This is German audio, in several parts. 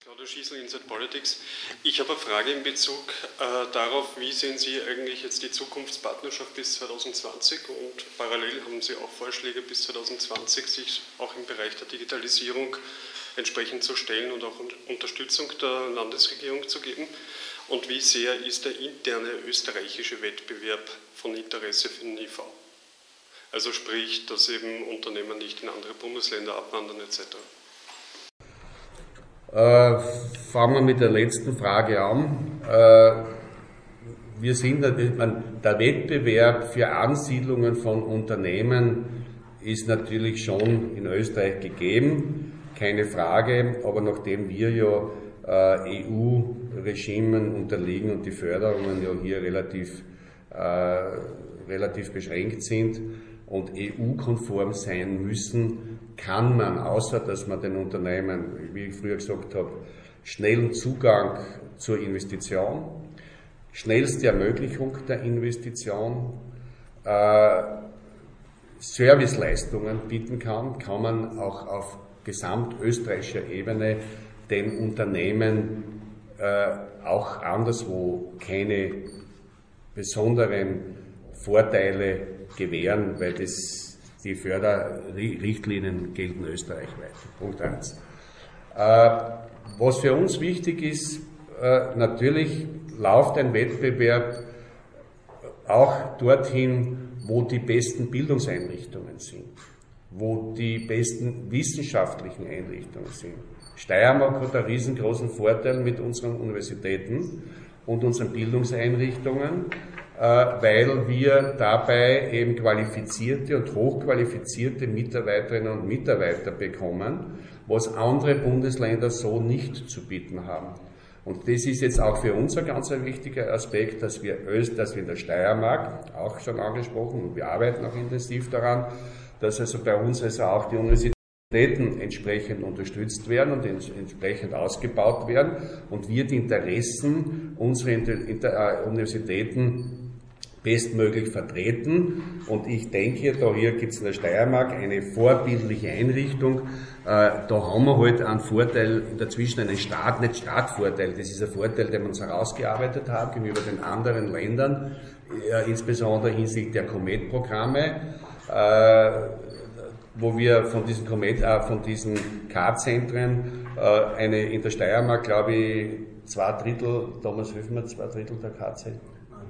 Claudio Schießl, Inside Politics. Ich habe eine Frage in Bezug darauf, wie sehen Sie eigentlich jetzt die Zukunftspartnerschaft bis 2020 und parallel haben Sie auch Vorschläge bis 2020, sich auch im Bereich der Digitalisierung entsprechend zu stellen und auch Unterstützung der Landesregierung zu geben. Und wie sehr ist der interne österreichische Wettbewerb von Interesse für den IV? Also sprich, dass eben Unternehmen nicht in andere Bundesländer abwandern etc. Fangen wir mit der letzten Frage an. Wir sind der Wettbewerb für Ansiedlungen von Unternehmen ist natürlich schon in Österreich gegeben, keine Frage, aber nachdem wir ja EU-Regimen unterliegen und die Förderungen ja hier relativ beschränkt sind und EU-konform sein müssen, kann man, außer dass man den Unternehmen, wie ich früher gesagt habe, schnellen Zugang zur Investition, schnellste Ermöglichung der Investition, Serviceleistungen bieten kann man auch auf gesamtösterreichischer Ebene den Unternehmen auch anderswo keine besonderen Vorteile gewähren, weil die Förderrichtlinien gelten österreichweit. Punkt 1. Was für uns wichtig ist, natürlich läuft ein Wettbewerb auch dorthin, wo die besten Bildungseinrichtungen sind, wo die besten wissenschaftlichen Einrichtungen sind. Steiermark hat einen riesengroßen Vorteil mit unseren Universitäten und unseren Bildungseinrichtungen, weil wir dabei eben qualifizierte und hochqualifizierte Mitarbeiterinnen und Mitarbeiter bekommen, was andere Bundesländer so nicht zu bieten haben. Und das ist jetzt auch für uns ein ganz wichtiger Aspekt, dass wir in der Steiermark, auch schon angesprochen, und wir arbeiten auch intensiv daran, dass also bei uns also auch die Universitäten entsprechend unterstützt werden und entsprechend ausgebaut werden und wir die Interessen unserer Universitäten bestmöglich vertreten. Und ich denke, hier gibt es in der Steiermark eine vorbildliche Einrichtung. Da haben wir halt einen Vorteil dazwischen, einen nicht Startvorteil, das ist ein Vorteil, den wir uns herausgearbeitet haben gegenüber den anderen Ländern, insbesondere hinsichtlich der Comet-Programme, wo wir von diesen K-Zentren in der Steiermark, glaube ich, 2/3, damals helfen wir, 2/3 der K-Zentren.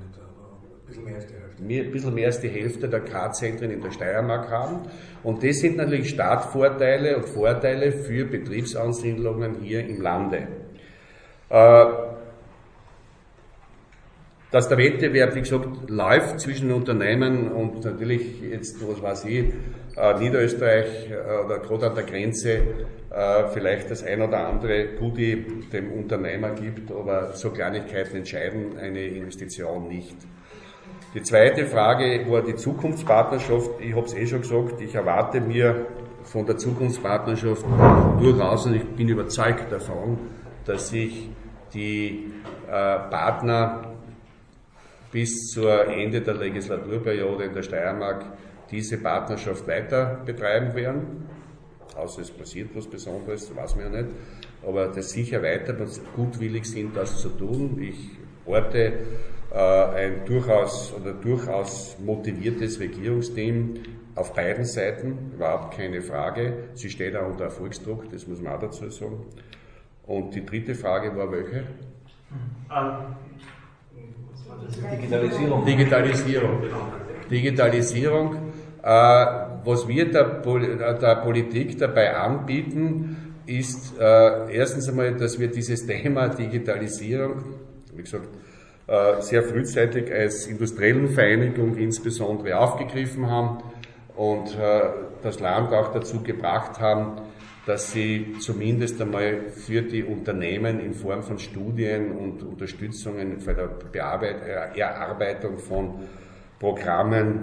Ein bisschen mehr als die Hälfte der K-Zentren in der Steiermark haben. Und das sind natürlich Startvorteile und Vorteile für Betriebsansiedlungen hier im Lande. Dass der Wettbewerb, wie gesagt, läuft zwischen Unternehmen und natürlich jetzt, was weiß ich, Niederösterreich oder gerade an der Grenze vielleicht das ein oder andere Goodie dem Unternehmer gibt, aber so Kleinigkeiten entscheiden eine Investition nicht. Die zweite Frage war die Zukunftspartnerschaft. Ich habe es schon gesagt, ich erwarte mir von der Zukunftspartnerschaft durchaus, und ich bin überzeugt davon, dass sich die Partner bis zur Ende der Legislaturperiode in der Steiermark diese Partnerschaft weiter betreiben werden. Außer es passiert was Besonderes, das weiß man ja nicht. Aber das sicher weiter, wenn sie gutwillig sind, das zu tun. Ich orte ein durchaus motiviertes Regierungsteam auf beiden Seiten, überhaupt keine Frage. Sie steht auch unter Erfolgsdruck, das muss man auch dazu sagen. Und die dritte Frage war welche? Digitalisierung. Was wir der Politik dabei anbieten, ist erstens einmal, dass wir dieses Thema Digitalisierung, wie gesagt, sehr frühzeitig als industriellen Vereinigung insbesondere aufgegriffen haben und das Land auch dazu gebracht haben, dass sie zumindest einmal für die Unternehmen in Form von Studien und Unterstützungen für die Erarbeitung von Programmen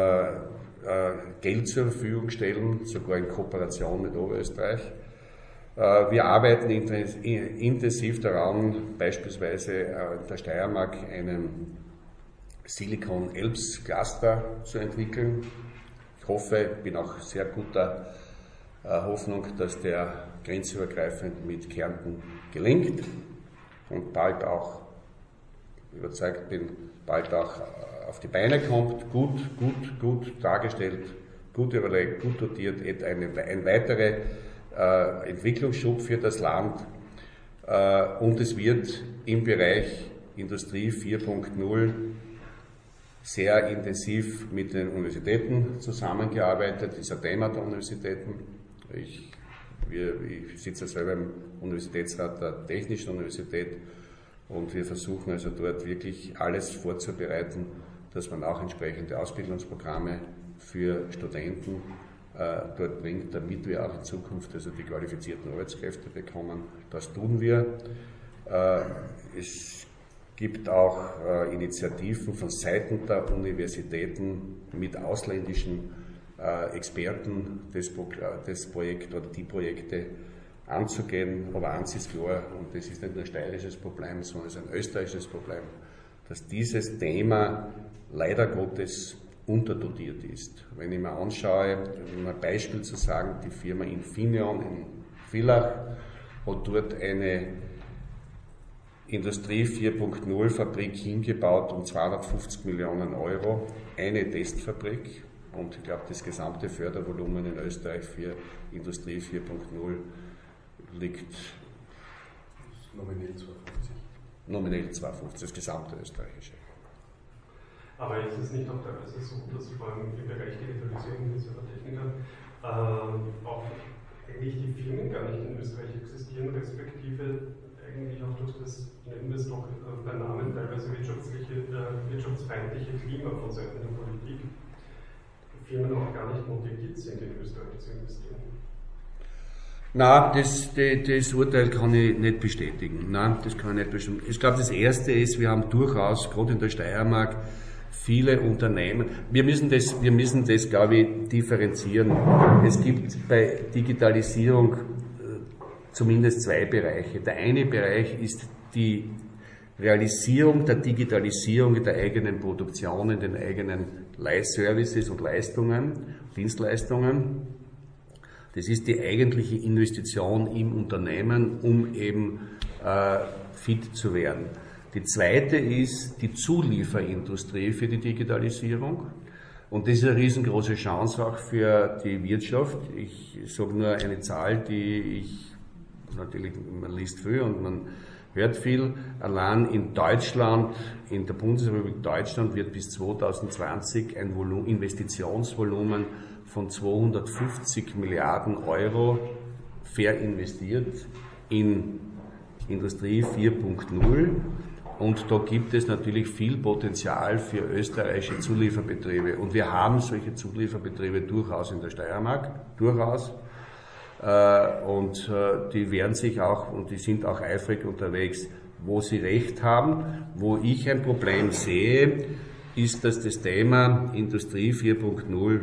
Geld zur Verfügung stellen, sogar in Kooperation mit Oberösterreich. Wir arbeiten intensiv daran, beispielsweise in der Steiermark einen Silicon Alps Cluster zu entwickeln. Ich hoffe, bin auch sehr guter Hoffnung, dass der grenzübergreifend mit Kärnten gelingt und bald auch, überzeugt bin, bald auch auf die Beine kommt, gut dargestellt, gut überlegt, gut dotiert, ein weiterer Entwicklungsschub für das Land. Und es wird im Bereich Industrie 4.0 sehr intensiv mit den Universitäten zusammengearbeitet. Das ist ein Thema der Universitäten. Ich sitze selber im Universitätsrat der Technischen Universität und wir versuchen also dort wirklich alles vorzubereiten, dass man auch entsprechende Ausbildungsprogramme für Studenten dort bringt, damit wir auch in Zukunft also die qualifizierten Arbeitskräfte bekommen. Das tun wir. Es gibt auch Initiativen von Seiten der Universitäten mit ausländischen Experten das Projekt oder die Projekte anzugehen. Aber eins ist klar, und das ist nicht nur ein steirisches Problem, sondern es ist ein österreichisches Problem, dass dieses Thema leider Gottes unterdotiert ist. Wenn ich mir anschaue, um ein Beispiel zu sagen, die Firma Infineon in Villach hat dort eine Industrie 4.0 Fabrik hingebaut um 250 Millionen Euro, eine Testfabrik, und ich glaube, das gesamte Fördervolumen in Österreich für Industrie 4.0 liegt nominell 250, das gesamte österreichische. Aber ist es nicht auch teilweise so, dass vor allem im Bereich Digitalisierung dieser Techniker auch eigentlich die Firmen gar nicht in Österreich existieren, respektive eigentlich auch durch das, nennen wir es doch beim Namen, teilweise wirtschaftsfeindliche Klima von Seiten der Politik, Firmen auch gar nicht motiviert sind, in Österreich zu investieren? Nein, das Urteil kann ich nicht bestätigen. Nein, das kann ich nicht bestätigen. Ich glaube, das Erste ist, wir haben durchaus, gerade in der Steiermark, viele Unternehmen. Wir müssen das, glaube ich, differenzieren. Es gibt bei Digitalisierung zumindest zwei Bereiche. Der eine Bereich ist die Realisierung der Digitalisierung in der eigenen Produktion, in den eigenen Services und Leistungen, Dienstleistungen. Das ist die eigentliche Investition im Unternehmen, um eben fit zu werden. Die zweite ist die Zulieferindustrie für die Digitalisierung. Und das ist eine riesengroße Chance auch für die Wirtschaft. Ich sage nur eine Zahl, die natürlich, man liest viel und man hört viel. Allein in Deutschland, in der Bundesrepublik Deutschland wird bis 2020 ein Investitionsvolumen von 250 Milliarden Euro verinvestiert in Industrie 4.0. Und da gibt es natürlich viel Potenzial für österreichische Zulieferbetriebe. Und wir haben solche Zulieferbetriebe durchaus in der Steiermark, durchaus. Und die werden sich auch, und die sind auch eifrig unterwegs, wo sie recht haben. Wo ich ein Problem sehe, ist, dass das Thema Industrie 4.0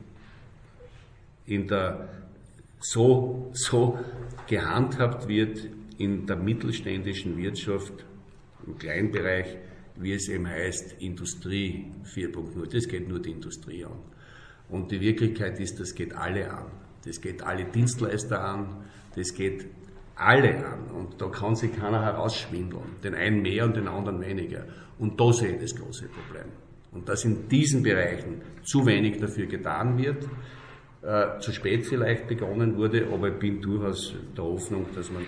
so gehandhabt wird in der mittelständischen Wirtschaft, im Kleinbereich, wie es eben heißt, Industrie 4.0. Das geht nur die Industrie an. Und die Wirklichkeit ist, das geht alle an. Das geht alle Dienstleister an, das geht alle an. Und da kann sich keiner herausschwindeln. Den einen mehr und den anderen weniger. Und da sehe ich das große Problem. Und dass in diesen Bereichen zu wenig dafür getan wird, zu spät vielleicht begonnen wurde, aber ich bin durchaus der Hoffnung, dass man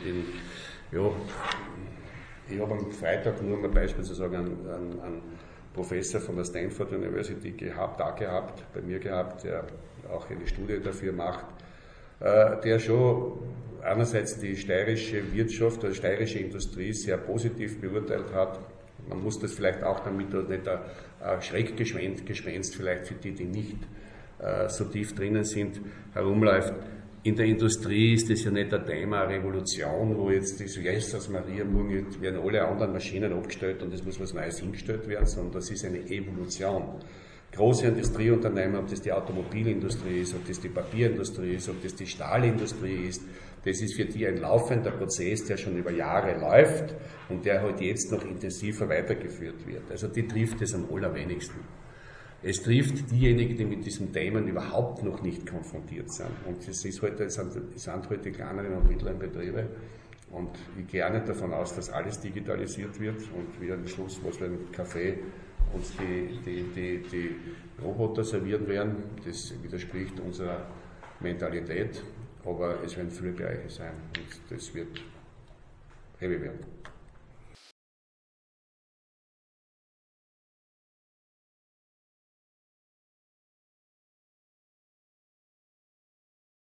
ich habe am Freitag nur mal beispielsweise einen Professor von der Stanford University bei mir gehabt, der auch eine Studie dafür macht, der schon einerseits die steirische Wirtschaft oder steirische Industrie sehr positiv beurteilt hat. Man muss das vielleicht auch, damit nicht ein Schreckgespenst vielleicht für die nicht so tief drinnen sind, herumläuft. In der Industrie ist das ja nicht ein Thema, eine Revolution, wo jetzt das Jesus Maria, morgen werden alle anderen Maschinen abgestellt und es muss was Neues hingestellt werden, sondern das ist eine Evolution. Große Industrieunternehmen, ob das die Automobilindustrie ist, ob das die Papierindustrie ist, ob das die Stahlindustrie ist, das ist für die ein laufender Prozess, der schon über Jahre läuft und der halt jetzt noch intensiver weitergeführt wird. Also die trifft es am allerwenigsten. Es trifft diejenigen, die mit diesen Themen überhaupt noch nicht konfrontiert sind. Und es sind heute kleinere und mittlere Betriebe. Und ich gehe auch nicht davon aus, dass alles digitalisiert wird und wieder am Schluss, was wir im Café uns die Roboter servieren werden. Das widerspricht unserer Mentalität, aber es werden viele Bereiche sein und das wird heavy werden.